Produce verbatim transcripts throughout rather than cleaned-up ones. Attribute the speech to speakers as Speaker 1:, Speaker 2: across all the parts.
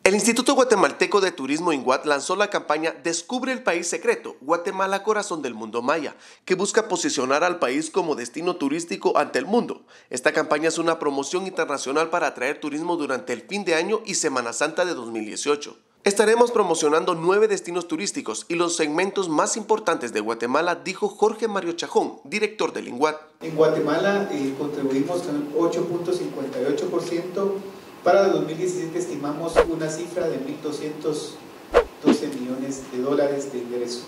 Speaker 1: El Instituto Guatemalteco de Turismo INGUAT lanzó la campaña Descubre el País Secreto, Guatemala Corazón del Mundo Maya, que busca posicionar al país como destino turístico ante el mundo. Esta campaña es una promoción internacional para atraer turismo durante el fin de año y Semana Santa de dos mil dieciocho. Estaremos promocionando nueve destinos turísticos y los segmentos más importantes de Guatemala, dijo Jorge Mario Chajón, director del INGUAT.
Speaker 2: En Guatemala eh, contribuimos con ocho punto cincuenta y ocho por ciento. Para dos mil diecisiete estimamos una cifra de mil doscientos doce millones de dólares de ingresos.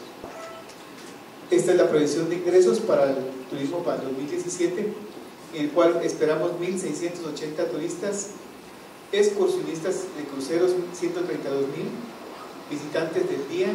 Speaker 2: Esta es la previsión de ingresos para el turismo para el dos mil diecisiete, en el cual esperamos mil seiscientos ochenta turistas, excursionistas de cruceros ciento treinta y dos mil, visitantes del día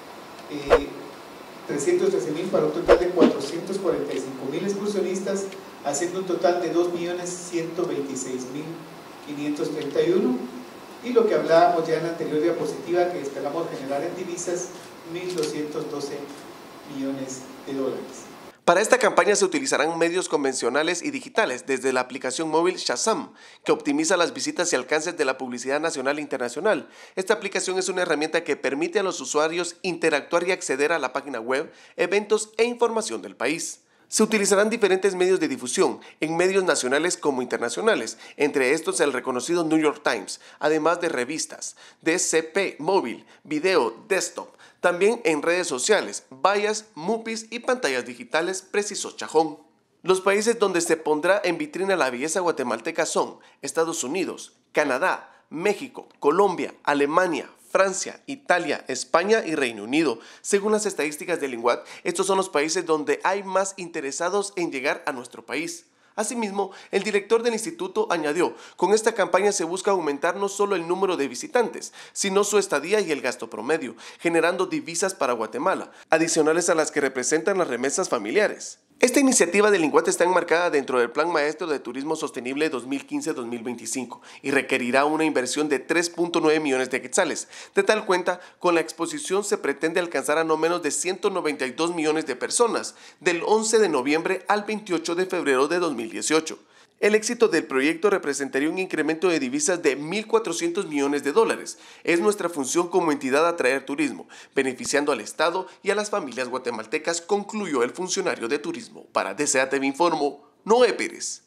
Speaker 2: eh, trescientos trece mil, para un total de cuatrocientos cuarenta y cinco mil excursionistas, haciendo un total de dos millones ciento veintiséis mil quinientos treinta y uno, y lo que hablábamos ya en la anterior diapositiva, que esperamos generar en divisas mil doscientos doce millones de dólares.
Speaker 1: Para esta campaña se utilizarán medios convencionales y digitales, desde la aplicación móvil Shazam, que optimiza las visitas y alcances de la publicidad nacional e internacional. Esta aplicación es una herramienta que permite a los usuarios interactuar y acceder a la página web, eventos e información del país. Se utilizarán diferentes medios de difusión, en medios nacionales como internacionales, entre estos el reconocido New York Times, además de revistas, D C P móvil, video, desktop, también en redes sociales, vallas, mupis y pantallas digitales, precisó Chajón. Los países donde se pondrá en vitrina la belleza guatemalteca son Estados Unidos, Canadá, México, Colombia, Alemania, Francia, Italia, España y Reino Unido. Según las estadísticas del INGUAT, estos son los países donde hay más interesados en llegar a nuestro país. Asimismo, el director del instituto añadió, con esta campaña se busca aumentar no solo el número de visitantes, sino su estadía y el gasto promedio, generando divisas para Guatemala, adicionales a las que representan las remesas familiares. Esta iniciativa del INGUAT está enmarcada dentro del Plan Maestro de Turismo Sostenible dos mil quince a dos mil veinticinco y requerirá una inversión de tres punto nueve millones de quetzales. De tal cuenta, con la exposición se pretende alcanzar a no menos de ciento noventa y dos millones de personas, del once de noviembre al veintiocho de febrero de dos mil dieciocho. El éxito del proyecto representaría un incremento de divisas de mil cuatrocientos millones de dólares. Es nuestra función como entidad atraer turismo, beneficiando al Estado y a las familias guatemaltecas, concluyó el funcionario de turismo. Para D C A T V Informo, Noé Pérez.